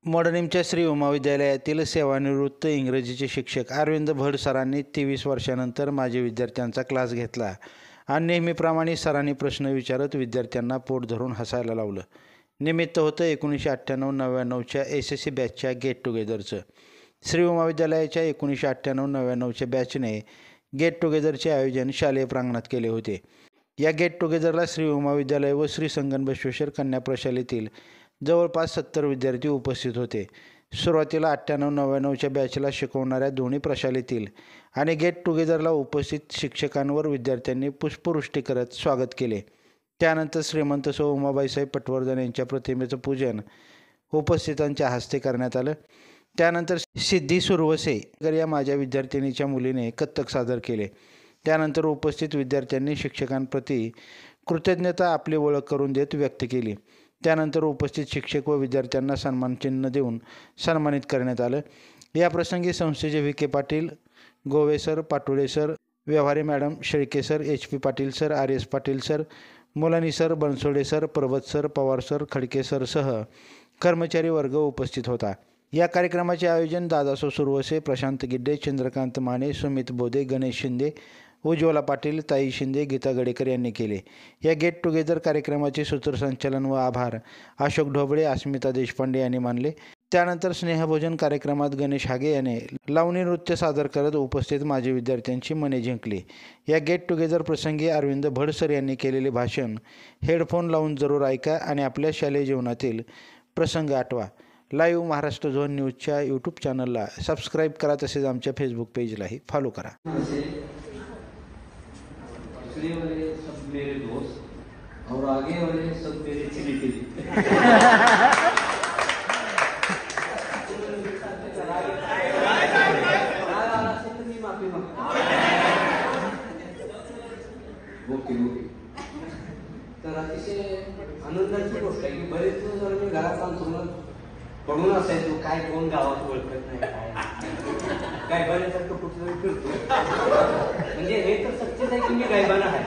मोडणीमच्या श्री उमा विद्यालयातील सेवानिवृत्त इंग्रजीचे शिक्षक अरविंद भड सरांनी 23 वर्षानंतर माझ्या विद्यार्थ्यांचा क्लास घेतला आणि नेहमीप्रमाणे सरांनी प्रश्न विचारत विद्यार्थ्यांना पोट धरून हसायला लावलं. निमित्त होतं 1998-99च्या SSC बॅचच्या गेट टुगेदरचं. श्री उमा विद्यालयाच्या 1998-99च्या बॅचने गेट टुगेदरचे आयोजन शालेय प्रांगणात केले होते. या गेट टुगेदरला श्री उमा विद्यालय व श्री संगन बसवेश्वर कन्या प्रशालेतील जवळपास 70 विद्यार्थी उपस्थित होते. सुरुवातीला 98-99च्या बॅचला शिकवणाऱ्या दोन्ही प्रशालेतील आणि गेट टुगेदरला उपस्थित शिक्षकांवर विद्यार्थ्यांनी पुष्पवृष्टी करत स्वागत केले. त्यानंतर श्रीमंत सौ उमाबाईसाहेब पटवर्धन यांच्या प्रतिमेचं पूजन उपस्थितांच्या हस्ते करण्यात आलं. त्यानंतर सिद्धी सुरवसे या माझ्या विद्यार्थिनीच्या मुलीने कथ्थक सादर केले. त्यानंतर उपस्थित विद्यार्थ्यांनी शिक्षकांप्रती कृतज्ञता आपली ओळख करून देत व्यक्त केली. त्यानंतर उपस्थित शिक्षक व विद्यार्थ्यांना सन्मानचिन्ह देऊन सन्मानित करण्यात आलं. याप्रसंगी संस्थेचे VK Patil, Gowe sir, Patole sir, Vyavahare madam, Shelke sir, HP Patil sir, RS Patil sir, Mulani sir, Bansode sir, Parvat sir, Pawar sir, Khadke sir सह कर्मचारी वर्ग उपस्थित होता. या कार्यक्रमाचे आयोजन दादासो सुरवसे, प्रशांत गिड्डे, चंद्रकांत माने, सुमित बोदे, गणेश शिंदे, उज्ज्वला पाटील, ताई शिंदे, गीता गडेकर यांनी केले. या गेट टुगेदर कार्यक्रमाचे सूत्रसंचालन व आभार अशोक ढोबळे, अस्मिता देशपांडे यांनी मानले. त्यानंतर स्नेहभोजन कार्यक्रमात गणेश हागे याने लावणी नृत्य सादर करत उपस्थित माजी विद्यार्थ्यांची मने जिंकली. या गेट टुगेदर प्रसंगी अरविंद भड सर यांनी केलेले भाषण हेडफोन लावून जरूर ऐका आणि आपल्या शालेय जीवनातील प्रसंग आठवा. लाईव्ह महाराष्ट्र झोन न्यूजच्या YouTube चॅनलला सबस्क्राईब करा, तसेच आमच्या फेसबुक पेजलाही फॉलो करा. पिछले वाले सब मेरे दोस्त और आगे वाले सब मेरे चिली तर अतिशय आनंदाची गोष्ट आहे की बरेच जर मी घरात अंथरुणात पडून असायचो, काय कोण गावात ओळखत नाही, काय गायबाण्यासारखं कुठलं फिरतो. म्हणजे हे तर सत्यच आहे की मी गायबाना आहे.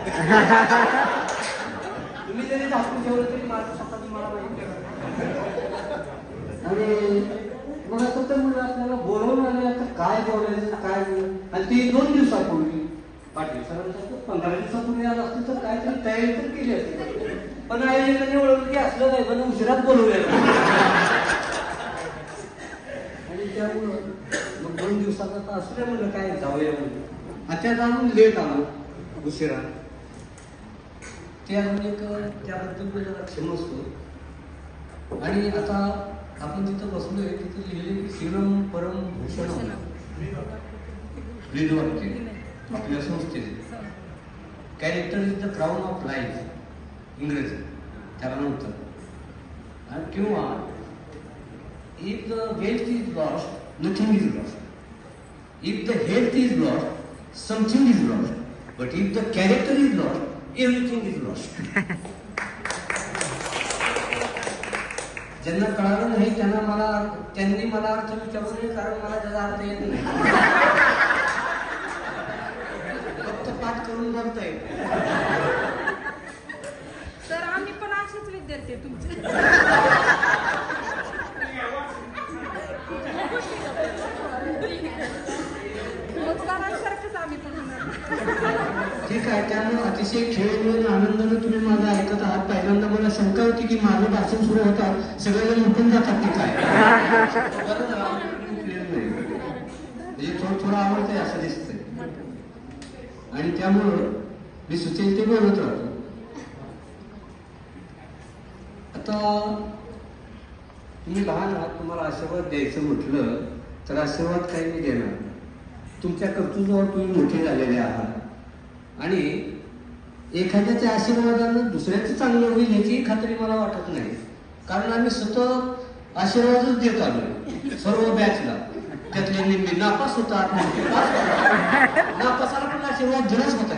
तुम्ही जरी झाकून ठेवलं तरी माझं स्वतः मला माहिती. आणि मग असं तर म्हणजे आपल्याला बोलवून आले, आता काय बोलायचं काय बोलायचं. आणि ते 2 दिवसापूर्वी पाटील सरांचं 15 दिवसापूर्वी आज असतं तर काहीतरी तयारी तर केली असते, पण आयोजकांनी ओळखलं की असलं काय पण उशिरात बोलवूया. आणि त्यामुळं मग 2 दिवसाचा तर असलं म्हणलं काय जाऊया म्हणून. आता जाऊन लेट आलो, उशिरा. ते अजून एक त्याबद्दल जरा क्षमस्व. आणि आता आपण जिथं बसलोय तिथं लिहिले की श्रीराम परम भूषण आपल्या संस्थेचे character is the crown of life, इंग्रजी त्याला नव्हतं. आणि किंवा if the wealth is lost, nothing is lost. If the health is lost, something is lost. But if the character is lost, everything is lost. ज्यांना कळालं नाही त्यांनी मला अर्थ विचारू नये, कारण मला त्याचा अर्थ येत नाही. फक्त पाठ करून बोलता येईल. तर आम्ही पण असेच विद्यार्थी तुमचे. ठीक आहे. त्यामुळे अतिशय खेळ आनंदाने तुम्ही माझं ऐकत आहात. पहिल्यांदा मला शंका होती की माझं भाषण सुरू होतं सगळेजण उठून जातात की काय. म्हणजे थोडं आवडतंय असं दिसतंय. आणि त्यामुळं मी सुचेल ते बोलत राहतो. आता तुम्ही लहान आहात, तुम्हाला आशीर्वाद द्यायचं म्हटलं तर आशीर्वाद काही मी देणार. तुमच्या कर्तृत्वावर तुम्ही मोठे झालेले आहात आणि एखाद्याच्या आशीर्वादानं दुसऱ्याचं चांगलं होईल याची खात्री मला वाटत नाही. कारण आम्ही सतत आशीर्वादच देत आलो सर्व बॅचला. त्यातले निम्मे नापास होतात, नापासाला पण आशीर्वाद दिलाच होता.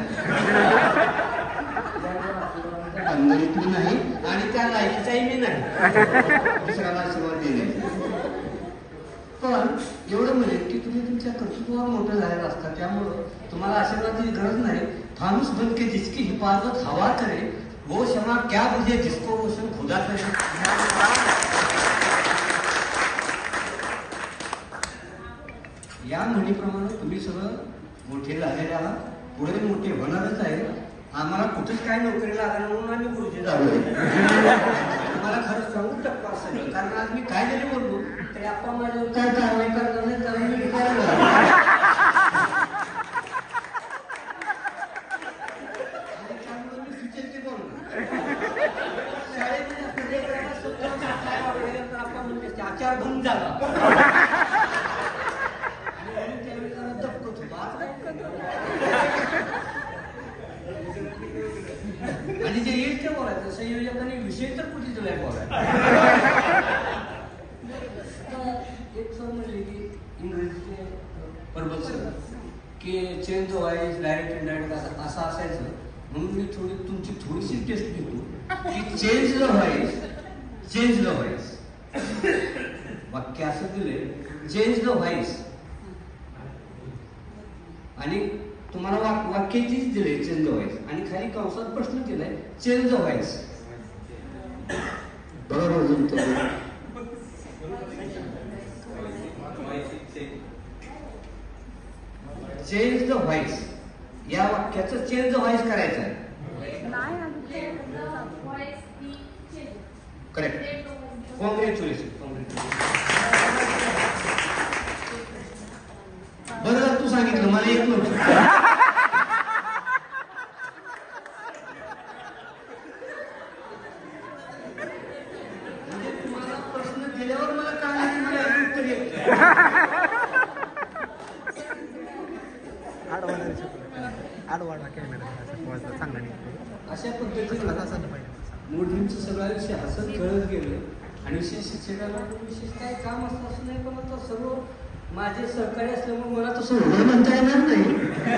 मी नाही आणि त्या लायकीचाही मी नाही दुसऱ्याला आशीर्वाद देण्याचा. पण एवढं म्हणेल की तुम्ही तुमच्या कर्तृत्वावर मोठं झालेलं असता, त्यामुळं तुम्हाला आशीर्वादाची गरज नाही. फानुस बन के जिसकी हिफाजत हवा करे वो क्षमा क्या बुझे जिसको रोशन खुदा करे. या म्हणीप्रमाणे तुम्ही सगळं मोठे झालेले आहात, पुढे मोठे होणारच आहे. आम्हाला कुठेच काय नोकरी लागणार म्हणून आम्ही पुढचे झालो. मला खरंच सांगू टप्पा सगळं, कारण आज मी काय जरी बोललो तरी आपण माझ्यावर काय कारवाई करणार नाही, कारण मी काय सुचेल ते बोलणार. शाळेमध्ये आपण म्हणजे आचार भंग झाला. आणि जे येईल ते बोलायचं, संयोजकांनी विषय तर कुठे दिलाय बोलायला. एक सर म्हणले की इंग्रजीचे परबत सर की चेंज व्हायस डायरेक्ट इनडायरेक्ट असं असायचं. म्हणून मी तुमची थोडीशी टेस्ट घेतो की चेंज द व्हॉइस. वाक्य असं दिले, चेंज द व्हॉइस, आणि तुम्हाला वाक्याचीच दिले चेंज द व्हॉइस, आणि खाली कंसात प्रश्न दिलाय चेंज द व्हॉइस. बरोबर जमतो. चेंज द व्हॉइस या वाक्याचं चेंज द व्हॉइस करायचं आहे. करेक्ट. कॉंग्रॅच्युलेशन. बरं झालं तू सांगितलं, मला एक नव्हतं. म्हणजे तुम्हाला प्रश्न दिल्यावर मला काय उत्तर येत. अशा पद्धतीने मोठींचं सगळं आयुष्य हसत खेळत गेलं. आणि विशेष शिक्षकाला विशेष काय काम असतं असं नाही, पण आता सर्व माझे सहकारी असल्यामुळे मला तसं म्हणता येणार नाही.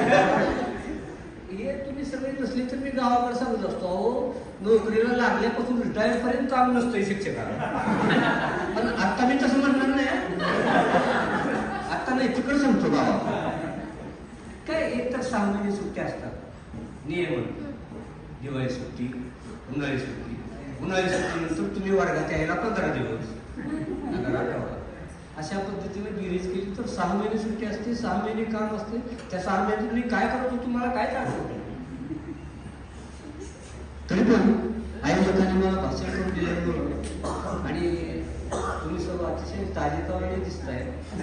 हे तुम्ही सगळे नसले तर मी गावाकडे सांगत असतो, अहो नोकरीला लागल्यापासून रिटायर पर्यंत काम नसतंय शिक्षकाला. पण आता मी तसं म्हणणार नाही. आता नाही, तिकडे सांगतो गावात काय एक तर 6 महिने सुट्ट्या असतात नियमन. दिवाळी सुट्टी, उन्हाळी सुट्टी. उन्हाळी सुट्टीनंतर तुम्ही वर्गात यायला 15 दिवस, आठवडा. अशा पद्धतीने बेरीज केली तर 6 महिने सुट्टी असते, 6 महिने काम असते. त्या 6 महिन्यात तुम्ही काय करतो तुम्हाला काय आठवतं. तरी पण आयोजकांनी मला भाषण करून दिल्यामुळं आणि तुम्ही सर्व अतिशय ताजेतवाने दिसताय.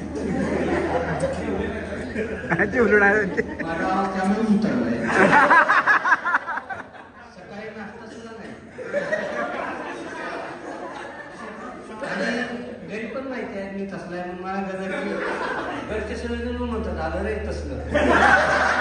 माझा आवाज त्यामुळे उतरलाय. सकाळी नाश्ता सुद्धा नाही, आणि घरी पण माहिती आहे मी तसलाय म्हणून मला घरचे सगळे म्हणतात आलं रे तसलं.